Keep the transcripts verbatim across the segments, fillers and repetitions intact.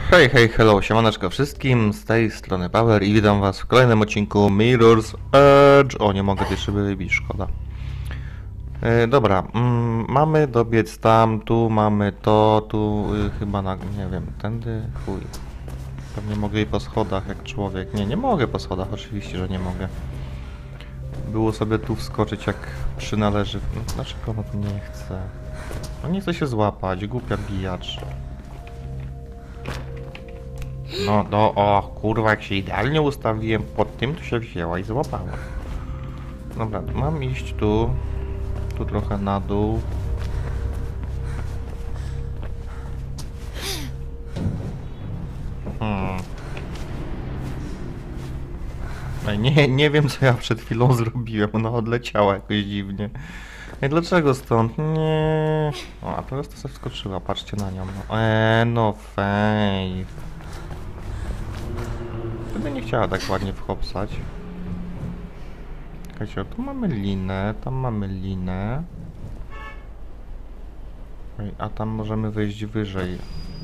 Hej, hej, hello, siemaneczko wszystkim, z tej strony Power i witam was w kolejnym odcinku Mirror's Edge. O, nie mogę tej szyby wybić, szkoda. E, dobra, mm, mamy dobiec tam, tu mamy to, tu y, chyba na, nie wiem, tędy, chuj. Pewnie mogę i po schodach jak człowiek. Nie, nie mogę po schodach, oczywiście, że nie mogę. Było sobie tu wskoczyć jak przynależy. No, dlaczego ono tu nie chce? No nie chce się złapać, głupia bijacz. No, no, o, kurwa, jak się idealnie ustawiłem pod tym, to się wzięła i złapała. Dobra, mam iść tu, tu trochę na dół. Hmm. Ej, nie, nie wiem, co ja przed chwilą zrobiłem, ona odleciała jakoś dziwnie. Ej, dlaczego stąd? Nie. O, a teraz to sobie wskoczyła, patrzcie na nią. Eee, no fej. Wtedy nie chciała tak ładnie wchopsać. Czekajcie, tu mamy linę, tam mamy linę. Ej, a tam możemy wejść wyżej.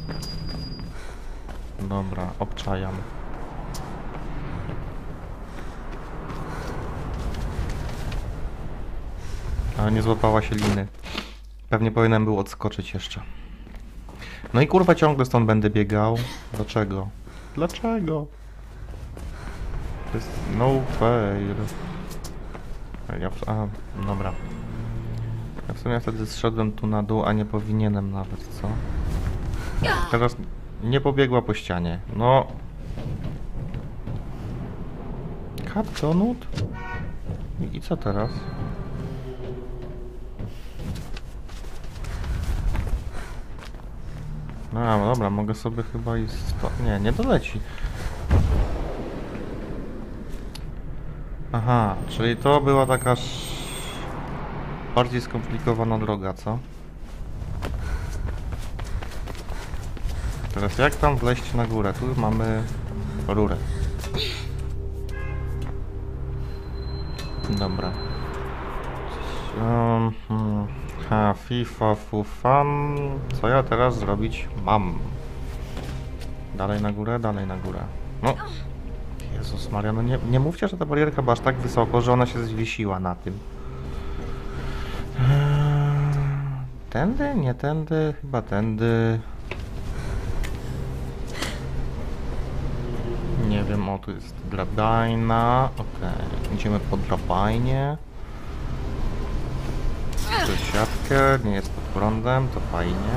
Dobra, obczajam. Ale nie złapała się liny. Pewnie powinienem był odskoczyć jeszcze. No i kurwa ciągle stąd będę biegał. Dlaczego? Dlaczego? To jest no fair. Ja w... A, dobra. Ja w sumie wtedy zszedłem tu na dół, a nie powinienem nawet, co? Teraz nie pobiegła po ścianie. No. Cut donut? I, I co teraz? No dobra, mogę sobie chyba i sto... Nie, nie doleci. Aha, czyli to była taka sz... bardziej skomplikowana droga, co? Teraz jak tam wleźć na górę? Tu mamy rurę. Dobra. Um, hmm. Ha, FIFA, fufam. Co ja teraz zrobić mam? Dalej na górę, dalej na górę. No. Jezus Maria, no nie, nie mówcie, że ta barierka była aż tak wysoko, że ona się zwiesiła na tym. Tędy? Nie tędy? Chyba tędy. Nie wiem, o tu jest drabina. Okej, okay. Idziemy po drabainie. Przez siatkę, nie jest pod prądem, to fajnie.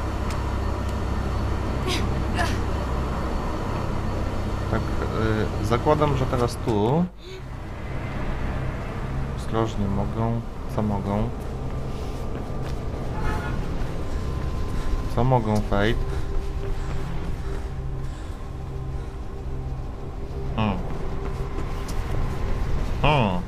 Tak, yy, zakładam, że teraz tu ostrożnie mogą, co mogą? Co mogą, Fate? Hmm. Hmm.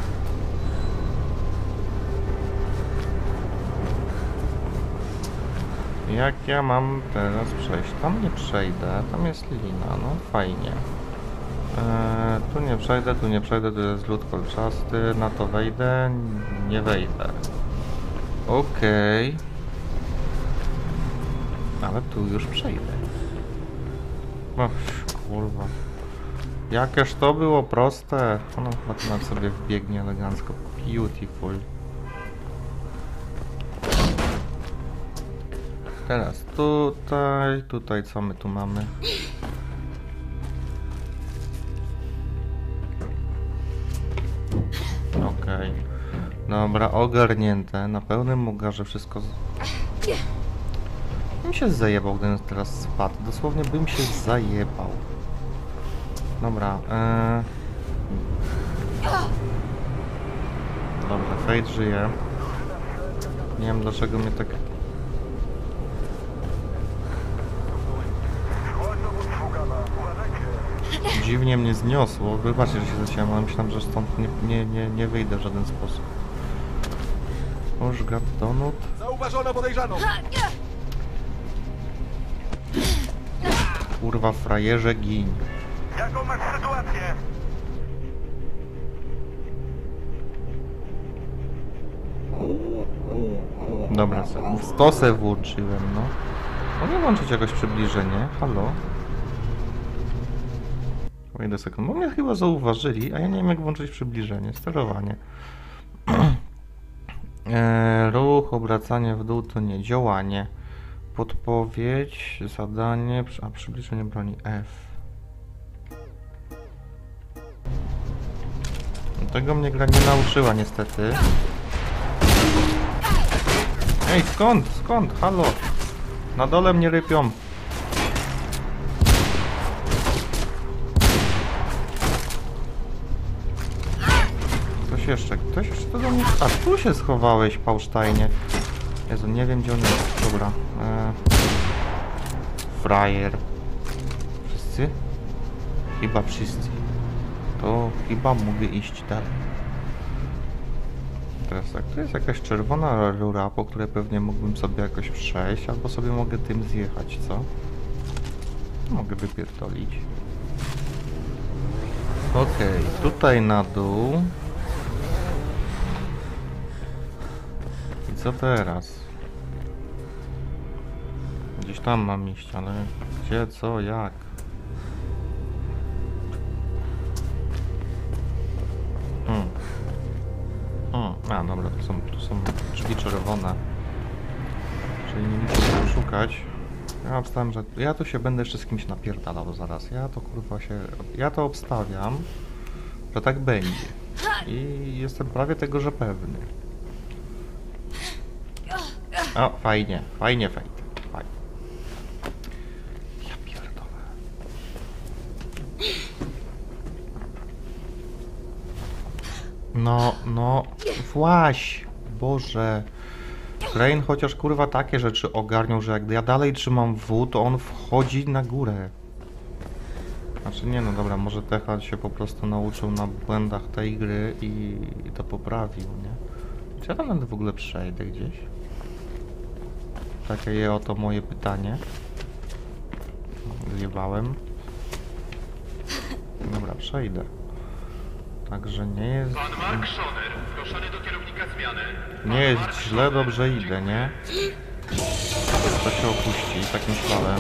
Jak ja mam teraz przejść? Tam nie przejdę, tam jest lina, no fajnie. Eee, tu nie przejdę, tu nie przejdę, tu jest lód kolczasty, na to wejdę, nie wejdę. Okej. Okay. Ale tu już przejdę. O, kurwa. Jakież to było proste. Ono chyba tu nam sobie wbiegnie elegancko. Beautiful. Teraz tutaj, tutaj co my tu mamy? Okej. Okay. Dobra, ogarnięte. Na pełnym ugarze wszystko... Z... Bym się zajebał, gdybym teraz spadł. Dosłownie bym się zajebał. Dobra, ee... Dobrze, Fate żyje. Nie wiem dlaczego mnie tak... Dziwnie mnie zniosło. Wybaczcie, że się zaciąłem, ale myślałem, że stąd nie, nie, nie, nie wyjdę w żaden sposób. Już got donut. Zauważono podejrzaną! Kurwa, frajerze, giń. Jaką masz sytuację? Dobra, w stosę włączyłem, no. Mogę włączyć jakoś przybliżenie? Halo? Wait sekund, bo mnie chyba zauważyli, a ja nie wiem jak włączyć przybliżenie, sterowanie. e, ruch, obracanie w dół to nie, działanie. Podpowiedź, zadanie, a przybliżenie broni F. Tego mnie gra nie nauczyła niestety. Ej, skąd? Skąd? Halo? Na dole mnie rypią. Ktoś jeszcze, ktoś jeszcze to do mnie... A, tu się schowałeś, Paulsteinie. Jezu, nie wiem gdzie on jest. Dobra. Eee... Frajer. Wszyscy? Chyba wszyscy. To chyba mogę iść dalej. Teraz tak, to jest jakaś czerwona rura, po której pewnie mógłbym sobie jakoś przejść, albo sobie mogę tym zjechać, co? Mogę wypierdolić. Okej, okay, tutaj na dół. I co teraz? Gdzieś tam mam iść, ale gdzie, co, jak? Hmm. Hmm. A, dobra, tu są, tu są drzwi czerwone. Czyli nie muszę tego szukać. Ja obstawiam, że... Ja tu się będę jeszcze z kimś napierdalał zaraz. Ja to kurwa się... Ja to obstawiam, że tak będzie. I jestem prawie tego, że pewny. O, fajnie, fajnie, fajnie. Fajnie. Ja pierdolę. No, no, właś, Boże. Crane chociaż kurwa takie rzeczy ogarniał, że jak ja dalej trzymam W, to on wchodzi na górę. Znaczy nie no dobra, może Techal się po prostu nauczył na błędach tej gry i, i to poprawił, nie? Czy ja tam w ogóle przejdę gdzieś? Takie je oto moje pytanie. Zjebałem. Dobra, przejdę. Także nie jest... Pan Mark Schoner, proszony do kierownika zmiany. Nie jest źle, dobrze idę, nie? To się opuści, tak myślałem.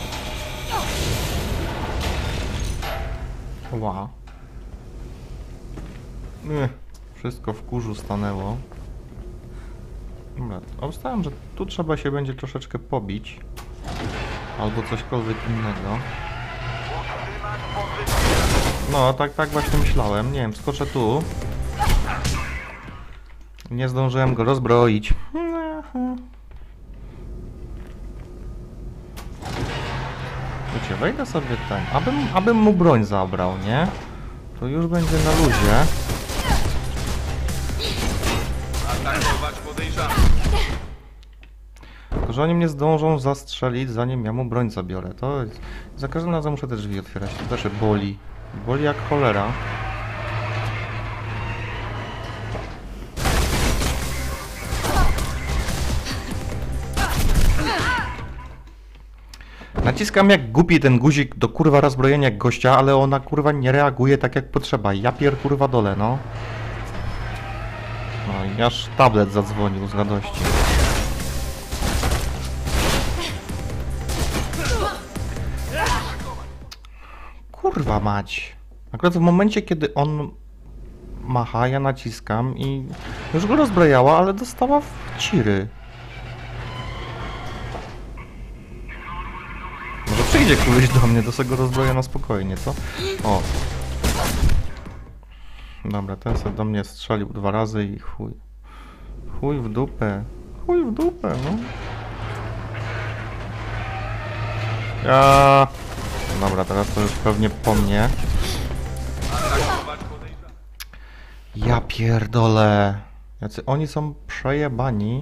Ła. Nie, wszystko w kurzu stanęło. Dobra, obstałem, że tu trzeba się będzie troszeczkę pobić. Albo cośkolwiek innego. No, tak, tak właśnie myślałem. Nie wiem, skoczę tu. Nie zdążyłem go rozbroić. Wiecie, wejdę sobie ten. Abym, abym mu broń zabrał, nie? To już będzie na luzie. Atakować podejrzanych. Tylko że oni mnie zdążą zastrzelić, zanim ja mu broń zabiorę. To jest... Za każdym razem muszę te drzwi otwierać. To też boli. Boli jak cholera. Naciskam jak głupi ten guzik do kurwa rozbrojenia gościa, ale ona kurwa nie reaguje tak jak potrzeba. Ja pier kurwa dole, no. No i aż tablet zadzwonił z radości. Kurwa mać. Akurat w momencie, kiedy on macha, ja naciskam i już go rozbrajała, ale dostała w ciry. Może przyjdzie któryś do mnie, do tego rozbroja na spokojnie, co? O. Dobra, ten sobie do mnie strzelił dwa razy i chuj. Chuj w dupę. Chuj w dupę, no. Ja... Dobra, teraz to już pewnie po mnie. Ja pierdolę. Jacy oni są przejebani.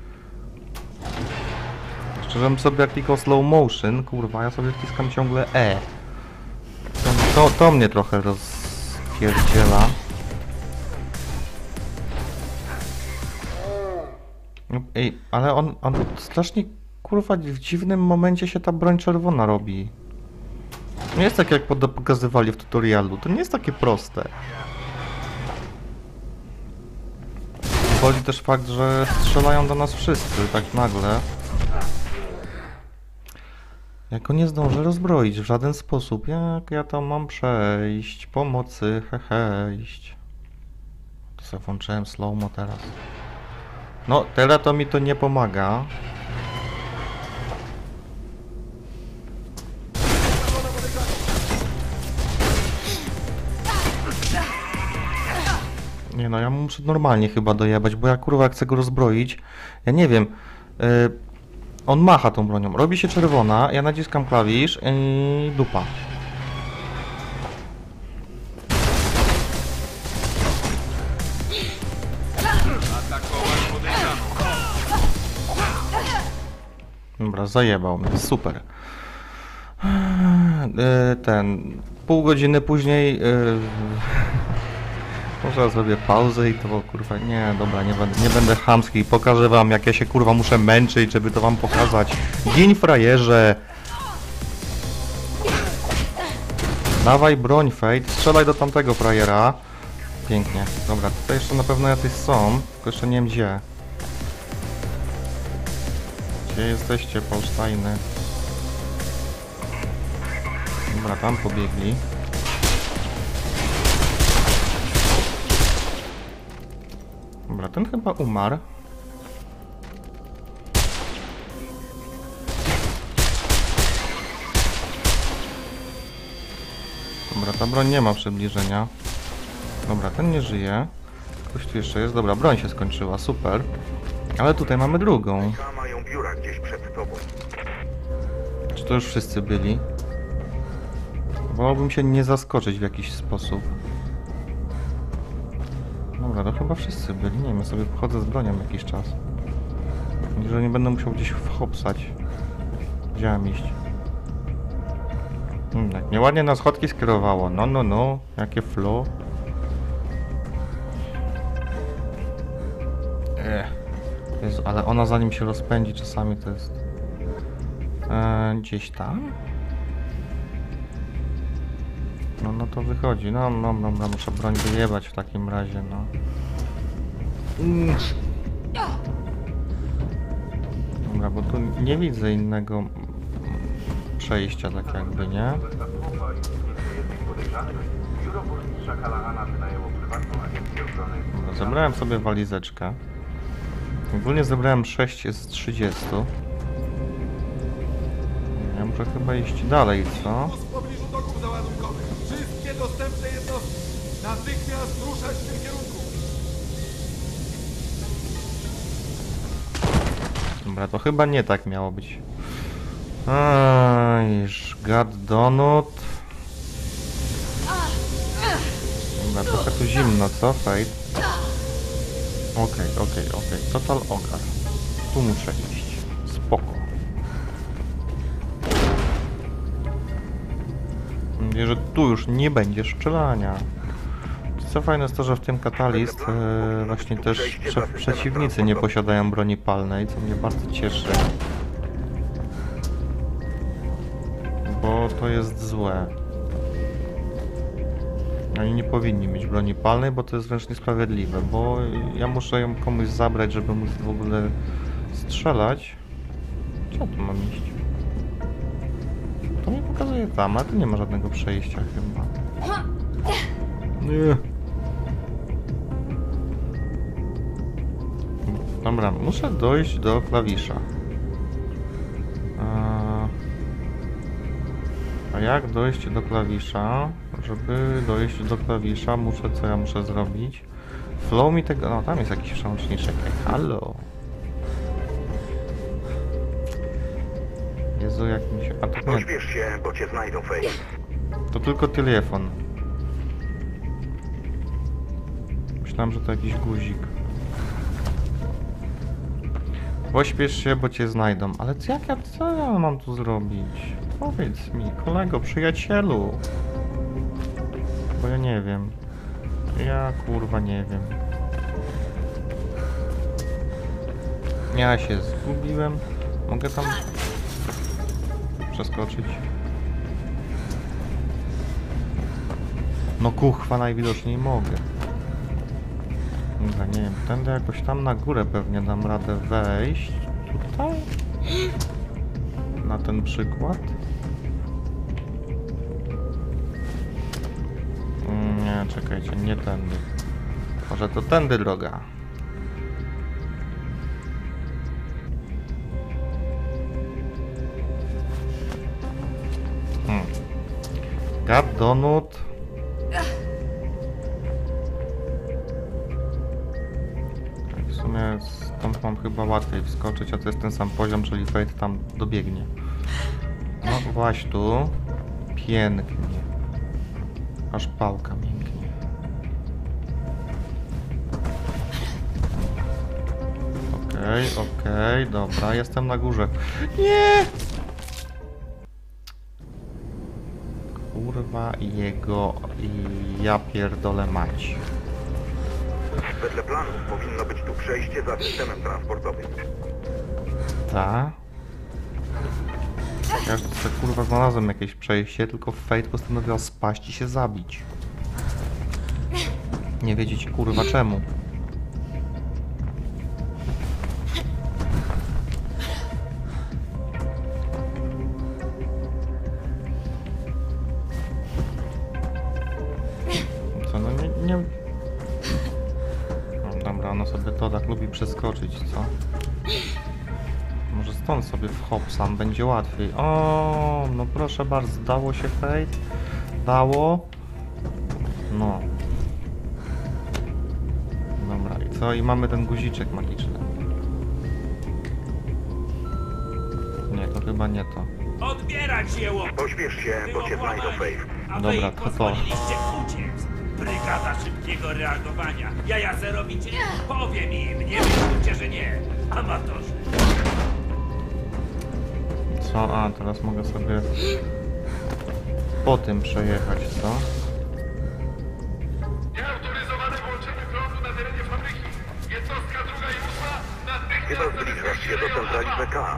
Jeszcze żebym sobie klikał slow motion, kurwa, ja sobie wciskam ciągle E. To, to, to mnie trochę rozpierdziela. Ej, ale on, on strasznie, kurwa, w dziwnym momencie się ta broń czerwona robi. Nie jest tak jak pokazywali w tutorialu, to nie jest takie proste. Boli też fakt, że strzelają do nas wszyscy, tak nagle. Ja go nie zdążę rozbroić w żaden sposób. Jak ja to mam przejść? Pomocy, hehe, iść. To sobie włączyłem slow-mo teraz. No, teraz to mi to nie pomaga. Nie no, ja muszę normalnie chyba dojebać, bo ja kurwa chcę go rozbroić. Ja nie wiem. Yy, on macha tą bronią. Robi się czerwona, ja naciskam klawisz i dupa. Atakować podejrzaną. Dobra, zajebał mnie, super. Yy, ten... Pół godziny później... Yy, może zrobię pauzę i to kurwa... Nie, dobra, nie będę, nie będę chamski. Pokażę wam, jak ja się kurwa muszę męczyć, żeby to wam pokazać. Gin frajerze! Dawaj broń, Fate. Strzelaj do tamtego frajera. Pięknie. Dobra, tutaj jeszcze na pewno jacyś są, tylko jeszcze nie wiem gdzie. Gdzie jesteście, Paulsteiny? Dobra, tam pobiegli. Dobra, ten chyba umarł. Dobra, ta broń nie ma przybliżenia. Dobra, ten nie żyje. Ktoś tu jeszcze jest. Dobra, broń się skończyła, super. Ale tutaj mamy drugą. Mają biura gdzieś przed tobą. Czy to już wszyscy byli? Wolałbym się nie zaskoczyć w jakiś sposób. Dobra, to chyba wszyscy byli. Nie wiem, ja sobie pochodzę z bronią jakiś czas. Że nie będę musiał gdzieś wchopsać. Gdzie mam iść? Hmm, tak mnie ładnie na schodki skierowało. No, no, no. Jakie flow. Ech. Jezu, ale ona zanim się rozpędzi czasami to jest... Eee, gdzieś tam? No, no to wychodzi. No, no, no, no, muszę broń wyjebać w takim razie, no. Mm. Dobra, bo tu nie widzę innego mm, przejścia, tak jakby, nie? Dobra, zebrałem sobie walizeczkę. Ogólnie zebrałem sześć z trzydziestu. Ja muszę chyba iść dalej, co? W pobliżu doków załadunkowych. Wszystkie dostępne jednostki. Natychmiast ruszać w tym kierunku. Dobra, to chyba nie tak miało być. Aj, God donut. Dobra, trochę tu zimno, co? Fate. Okej, okej, okej. Total ogar. Tu muszę iść. Spoko. Mam nadzieję, że tu już nie będzie strzelania. Co fajne jest to, że w tym Catalyst e, właśnie też prze przeciwnicy nie posiadają broni palnej, co mnie bardzo cieszy. Bo to jest złe. Oni nie powinni mieć broni palnej, bo to jest wręcz niesprawiedliwe, bo ja muszę ją komuś zabrać, żeby móc w ogóle strzelać. Gdzie ja tu mam iść? To mi pokazuje tam, ale tu nie ma żadnego przejścia chyba. Nie. Dobra, muszę dojść do klawisza. A jak dojść do klawisza? Żeby dojść do klawisza, muszę, co ja muszę zrobić? Flow mi tego... No, tam jest jakiś przełączniczek. Ej, halo! Jezu, jak mi się... A to nie... Pośpiesz się, bo cię znajdą, Fate. To tylko telefon. Myślałem, że to jakiś guzik. Pośpiesz się, bo cię znajdą. Ale co, jak ja, co ja mam tu zrobić? Powiedz mi, kolego, przyjacielu. Bo ja nie wiem. Ja kurwa nie wiem. Ja się zgubiłem. Mogę tam przeskoczyć? No kuchwa, najwidoczniej mogę. Dobra, nie wiem, tędy jakoś tam na górę pewnie dam radę wejść. Tutaj? Na ten przykład. Nie, czekajcie, nie tędy. Może to tędy droga. Hmm. Gad donut. Tak, w sumie stąd mam chyba łatwiej wskoczyć, a to jest ten sam poziom, czyli Fate tam dobiegnie. No właśnie tu. Pięknie. Aż pałka mięknie. Okej, okay, okej, okay, dobra, jestem na górze. Nie! Kurwa jego i ja pierdolę mać. Wedle planu powinno być tu przejście za systemem transportowym. Ta? Ja już tutaj kurwa znalazłem jakieś przejście, tylko Fate postanowiła spaść i się zabić. Nie wiedzieć kurwa czemu. Co no nie... nie... No, dobra, ona sobie to tak lubi przeskoczyć, co? Może stąd sobie w Hobson będzie łatwiej. O, no proszę bardzo, dało się Fate? Dało? No. Dobra, i co? I mamy ten guziczek magiczny. Nie, to chyba nie to. Odbierać je łop! Pośpiesz się, bo cię znajdą, Faith. A Dobra, wy im to to. pozwoliliście uciec. Brygada szybkiego reagowania. Jaja se robicie? Powiem im, nie myślcie, że nie. Amatorzy. Co? A, teraz mogę sobie po tym przejechać, co? Nieautoryzowane włączenie prądu na terenie fabryki. Jednostka druga i ósma natychmiast... Chyba zbliżasz się do centrali B K.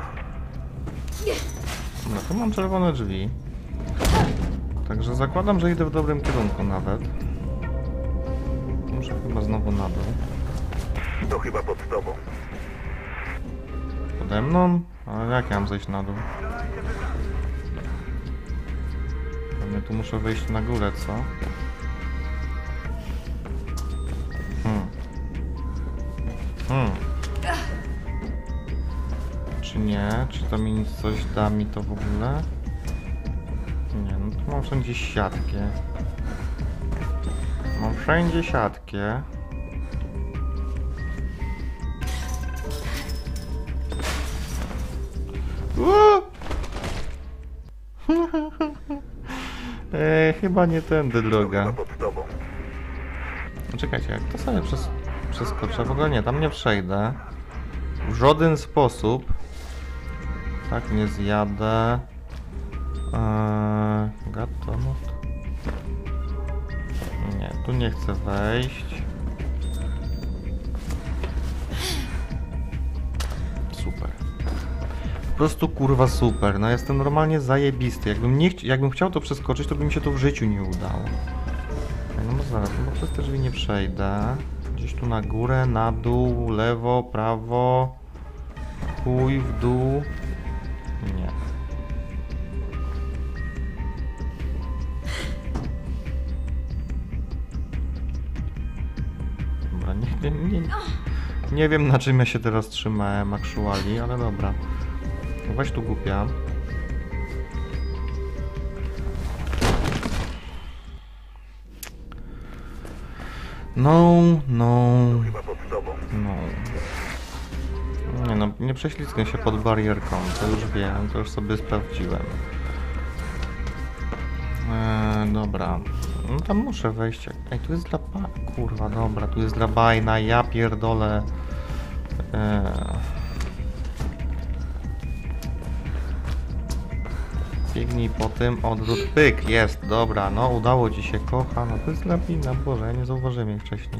No tu mam czerwone drzwi. Także zakładam, że idę w dobrym kierunku nawet. Muszę chyba znowu na dół. To chyba pod tobą. Pode mną? Ale jak ja mam zejść na dół? Pewnie tu muszę wejść na górę, co? Hmm. Hmm. Czy nie? Czy to mi nic coś da mi to w ogóle? Nie, no tu mam wszędzie siatkę. Mam wszędzie siatkę. Eee, chyba nie tędy To droga. chyba pod tobą. No czekajcie, jak to sobie przes przeskoczę? W ogóle nie, tam nie przejdę. W żaden sposób. Tak nie zjadę. Eee, gatonut. Nie, tu nie chcę wejść. Super. Po prostu kurwa super. No jestem normalnie zajebisty. Jakbym, nie chci jakbym chciał to przeskoczyć, to by mi się to w życiu nie udało. No, no zaraz, no bo przez te drzwi nie przejdę. Gdzieś tu na górę, na dół, lewo, prawo. Chuj w dół. Nie. Dobra, nie, nie, nie, nie wiem na czym ja się teraz trzymałem actually, ale dobra. Weź tu głupia. No, no, Chyba pod tobą. no. Nie no, nie prześlizgnę się pod barierką, to już wiem, to już sobie sprawdziłem. Eee, dobra. No tam muszę wejść. Ej, tu jest dla ba... Kurwa, dobra, tu jest dla bajna, ja pierdolę. Eee. Biegnij po tym, odwrót, pyk, jest, dobra, no udało ci się, kocha, no to jest dla bina, Boże, ja nie zauważyłem jej wcześniej.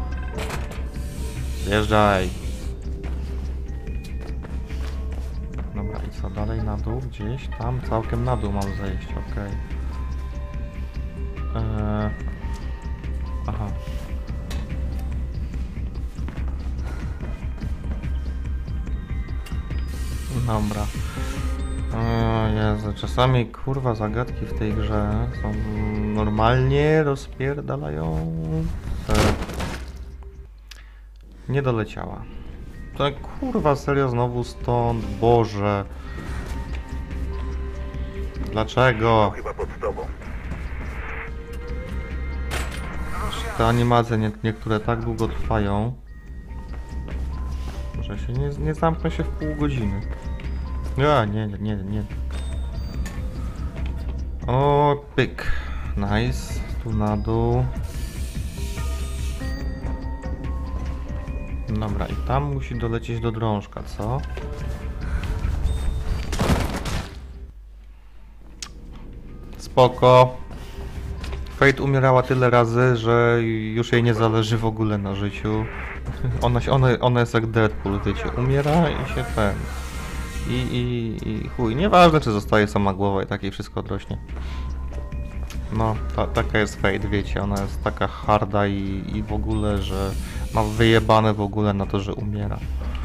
Zjeżdżaj. Dobra, i co, dalej na dół, gdzieś tam, całkiem na dół mam zejść, okej. Eee... Aha. Dobra. O Jezu, czasami kurwa zagadki w tej grze są normalnie rozpierdalające. Nie doleciała. To kurwa serio znowu stąd, Boże. Dlaczego? Chyba pod tobą. Te animacje nie, niektóre tak długo trwają, że się nie, nie zamknę się w pół godziny. Ja, nie, nie, nie, nie. O, pyk. Nice. Tu na dół. Dobra, i tam musi dolecieć do drążka, co? Spoko. Fate umierała tyle razy, że już jej nie zależy w ogóle na życiu. Ona, się, ona, ona jest jak Deadpool, wiecie, umiera i się ten... I, i, i chuj, nieważne czy zostaje sama głowa i takie wszystko odrośnie. No, ta, taka jest Fate, wiecie, ona jest taka harda i, i w ogóle, że ma wyjebane w ogóle na to, że umiera.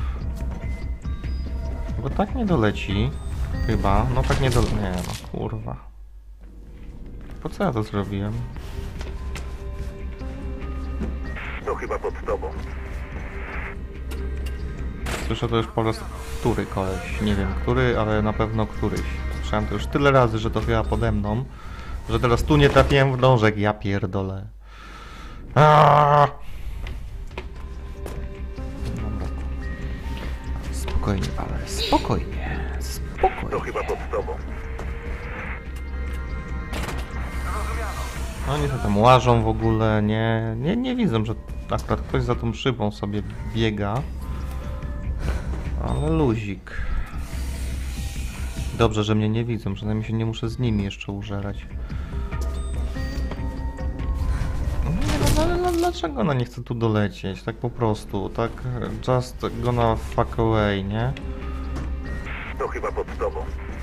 Bo tak nie doleci, chyba, no tak nie doleci, nie no, kurwa. Po co ja to zrobiłem? To chyba pod tobą. Słyszę to już po raz który koleś, nie wiem który, ale na pewno któryś. Słyszałem to już tyle razy, że to chyba pode mną, że teraz tu nie trafiłem w drążek, ja pierdolę. Aaaa! Dobra. Spokojnie, ale spokojnie, To spokojnie. chyba pod tobą. Oni się tam łażą w ogóle, nie, nie, nie widzą, że akurat ktoś za tą szybą sobie biega. Ale luzik. Dobrze, że mnie nie widzą, przynajmniej się nie muszę z nimi jeszcze użerać. Nie, no, ale no, dlaczego ona nie chce tu dolecieć? Tak po prostu, tak just gonna fuck away, nie? To chyba pod tobą.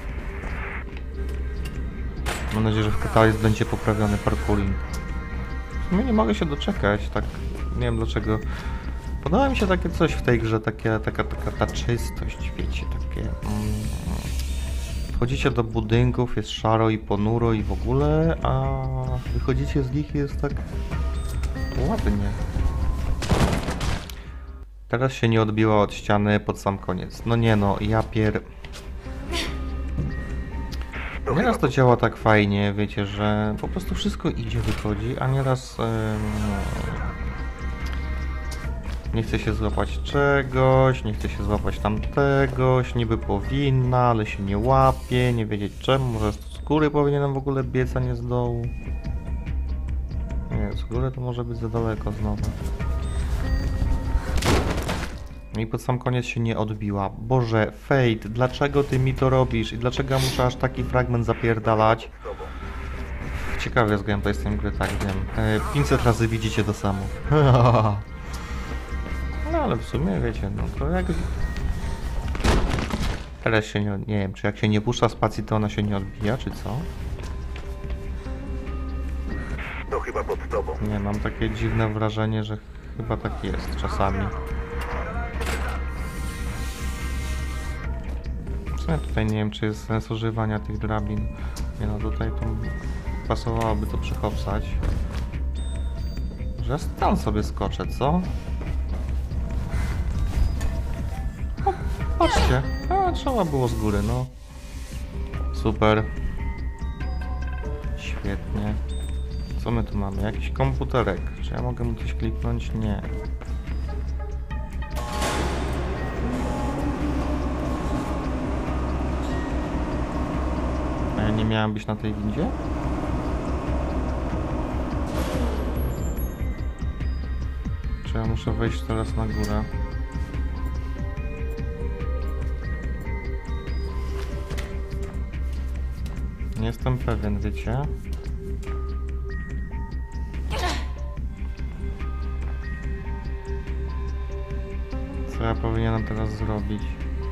Mam nadzieję, że w Catalyst będzie poprawiony parkouring. W sumie nie mogę się doczekać, tak, nie wiem dlaczego. Podoba mi się takie coś w tej grze, takie, taka, taka ta czystość, wiecie, takie... Mm, wchodzicie do budynków, jest szaro i ponuro i w ogóle, a wychodzicie z nich i jest tak ładnie. Teraz się nie odbiła od ściany pod sam koniec. No nie no, ja pier... To Nieraz chyba to działa tak fajnie, wiecie, że po prostu wszystko idzie, wychodzi, a nieraz em, nie chce się złapać czegoś, nie chce się złapać tamtegoś, niby powinna, ale się nie łapie, nie wiedzieć czemu, może z góry powinienem w ogóle biec, a nie z dołu. Nie, z góry to może być za daleko znowu. I pod sam koniec się nie odbiła. Boże, Fate, dlaczego ty mi to robisz? I dlaczego ja muszę aż taki fragment zapierdalać? pod tobą. Ciekawe jest gameplay z tej gry, tak wiem. E, pięćset razy widzicie to samo. No ale w sumie wiecie, no to jak... Teraz się nie... Nie wiem, czy jak się nie puszcza spacji, to ona się nie odbija, czy co? To chyba pod tobą. Nie, mam takie dziwne wrażenie, że chyba tak jest czasami. W sumie tutaj nie wiem, czy jest sens używania tych drabin. Nie no, tutaj to pasowałoby to przekopsać. Że ja tam sobie skoczę, co? O, patrzcie. A, trzeba było z góry, no. Super. Świetnie. Co my tu mamy? Jakiś komputerek. Czy ja mogę mu coś kliknąć? Nie. A ja nie miałem być na tej windzie? Czy ja muszę wejść teraz na górę? Nie jestem pewien, wiecie? Co ja powinienem teraz zrobić?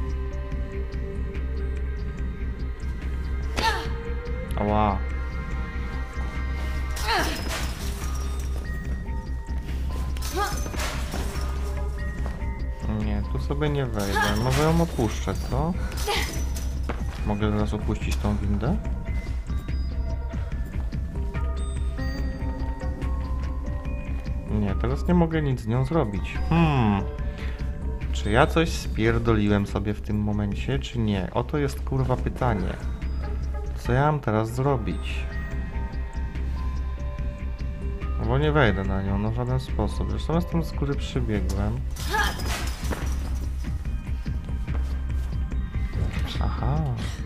Ała. Nie, tu sobie nie wejdę. Może ją opuszczę, co? Mogę teraz opuścić tą windę? Nie, teraz nie mogę nic z nią zrobić. Hmm. Czy ja coś spierdoliłem sobie w tym momencie, czy nie? Oto jest kurwa pytanie. Co ja mam teraz zrobić? No bo nie wejdę na nią, no w żaden sposób. Zresztą ja tam z góry przybiegłem. Aha.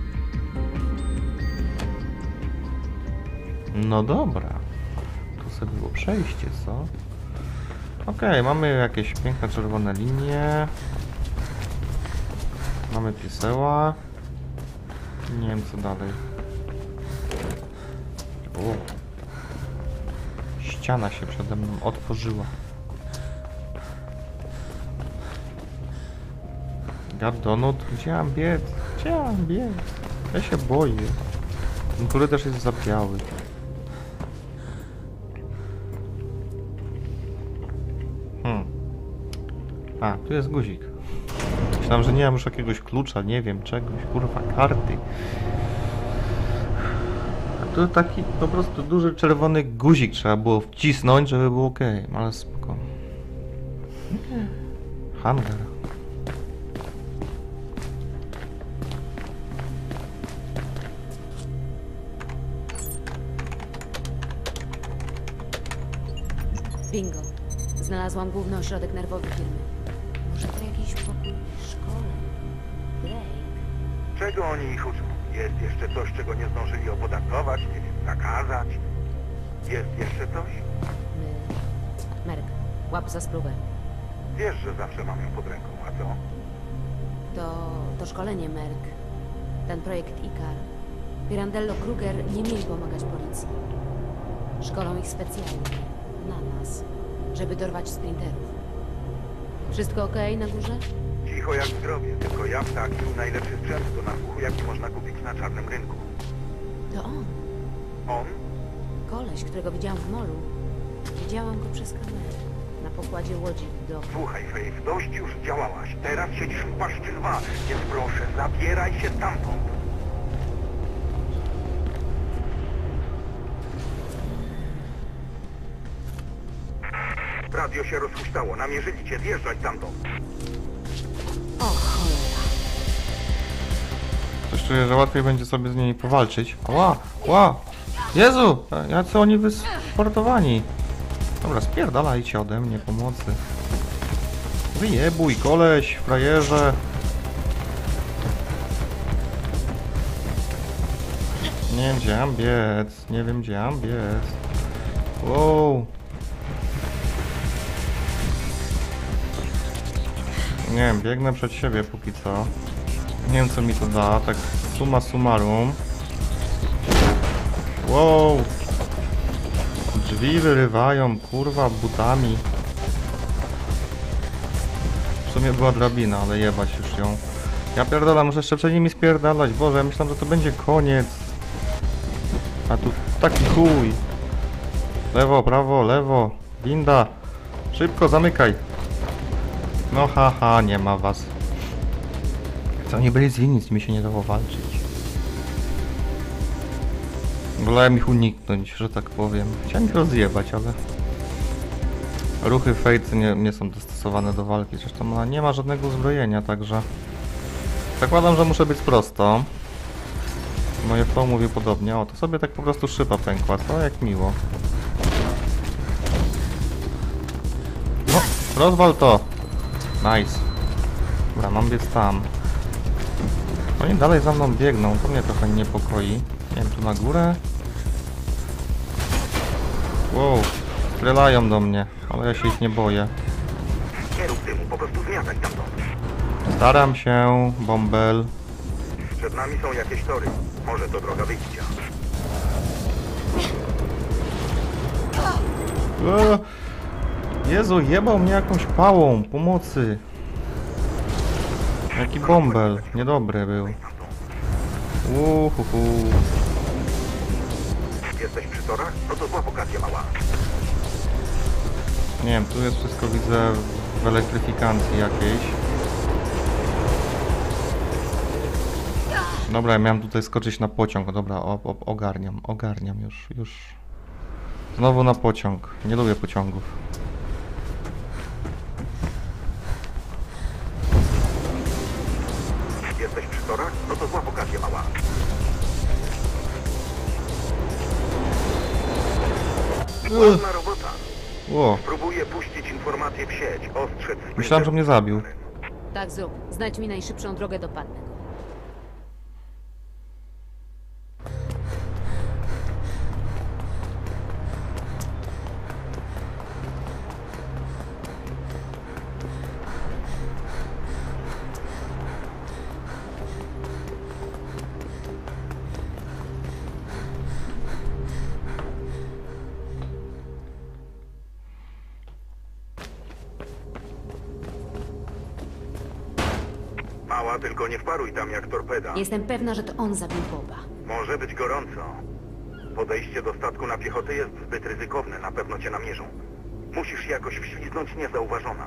No dobra. Tu sobie było przejście, co? Okej, mamy jakieś piękne czerwone linie. Mamy piseła. Nie wiem co dalej. O. Ściana się przede mną otworzyła. Gardonut, gdzie mam biec? Gdzie mam biec? Ja się boję. Ten korytarz jest za biały. Hmm. A, tu jest guzik. Myślałem, że nie mam już jakiegoś klucza, nie wiem, czegoś, kurwa, karty. A tu taki po prostu duży czerwony guzik trzeba było wcisnąć, żeby było ok, ale spoko. Hangar. Bingo. Znalazłam główny ośrodek nerwowy firmy. Może to jakiś pokój szkoły? Blake. Czego oni ich uczą? Jest jeszcze coś, czego nie zdążyli opodatkować, nie wiem, zakazać? Jest jeszcze coś? My... Merk. Łap za spluwę. Wiesz, że zawsze mam ją pod ręką, a co? To... to szkolenie Merk. Ten projekt Ikar. Pirandello Kruger nie mieli pomagać policji. Szkolą ich specjalnie. Na nas. Żeby dorwać sprinterów. Wszystko okej na górze? Cicho jak w grobie, tylko ja ptaki i najlepszy sprzęt do nasłuchu, jaki można kupić na czarnym rynku. To on. On? Koleś, którego widziałam w molu. Widziałam go przez kamerę. Na pokładzie łodzi do... Słuchaj, Faith, dość już działałaś. Teraz siedzisz w paszczy lwa, więc proszę, zabieraj się stamtąd. Radio się rozhuśtało, namierzyli cię, zjeżdżać stamtąd. O cholera. Coś czuję, że łatwiej będzie sobie z nimi powalczyć. Ła! Ła! Jezu! Jacy oni wysportowani. Dobra, spierdalajcie ode mnie pomocy. Wyjebuj, koleś, frajerze. Nie wiem, gdzie mam biec. Nie wiem, gdzie mam biec. Wow. Nie wiem, biegnę przed siebie póki co. Nie wiem, co mi to da, tak summa summarum. Wow. Drzwi wyrywają, kurwa, butami. W sumie była drabina, ale jebać już ją. Ja pierdolę, muszę jeszcze przed nimi spierdalać. Boże, ja myślałem, że to będzie koniec. A tu taki chuj. Lewo, prawo, lewo. Winda. Szybko, zamykaj. No haha, nie ma was. Co oni byli zwinni, z nimi się nie dało walczyć. Wolałem ich uniknąć, że tak powiem. Chciałem ich rozjebać, ale... Ruchy Faith nie, nie są dostosowane do walki, zresztą ona nie ma żadnego uzbrojenia, także... Zakładam, że muszę być prosto. Moje flow mówi podobnie. O, to sobie tak po prostu szyba pękła, co? Jak miło. No, rozwal to! Nice. Dobra, mam biec tam. Oni dalej za mną biegną, to mnie trochę niepokoi. Nie wiem, tu na górę? Wow, strzelają do mnie, ale ja się ich nie boję. Nie rób dymu, po prostu zmiataj stamtąd. Staram się, bąbel. Przed nami są jakieś tory. Może to droga wyjścia. O! Jezu, jebał mnie jakąś pałą, pomocy. Jaki bąbel, niedobry był. Uhuhu. Jesteś przy torach? No to zła okazja, mała. Nie wiem, tu jest wszystko, widzę, w elektryfikacji jakiejś. Dobra, ja miałem tutaj skoczyć na pociąg. Dobra, o, o, ogarniam, ogarniam już, już. Znowu na pociąg. Nie lubię pociągów. Jesteś przy torach? No to złap okazję, mała. Ładna robota. O, Próbuję puścić informacje w sieć, ostrzec... myślałem, że mnie zabił. Tak zrób. Znajdź mi najszybszą drogę do Padnego. Mała, tylko nie wparuj tam jak torpeda. Jestem pewna, że to on zabił Boba. Może być gorąco. Podejście do statku na piechotę jest zbyt ryzykowne, na pewno cię namierzą. Musisz się jakoś wślizgnąć niezauważona.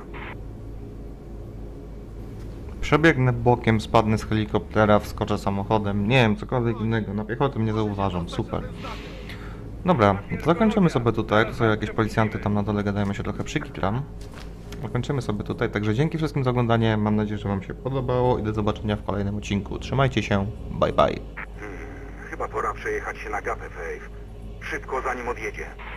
Przebiegnę bokiem, spadnę z helikoptera, wskoczę samochodem. Nie wiem, cokolwiek innego. Na piechotę mnie zauważą. Super. Dobra, zakończymy sobie tutaj. To są jakieś policjanty tam na dole gadają, ja się trochę przykikram. Zakończymy sobie tutaj. Także dzięki wszystkim za oglądanie. Mam nadzieję, że wam się podobało i do zobaczenia w kolejnym odcinku. Trzymajcie się. Bye bye. Chyba pora przejechać się na gapę, Faith. Szybko zanim odjedzie.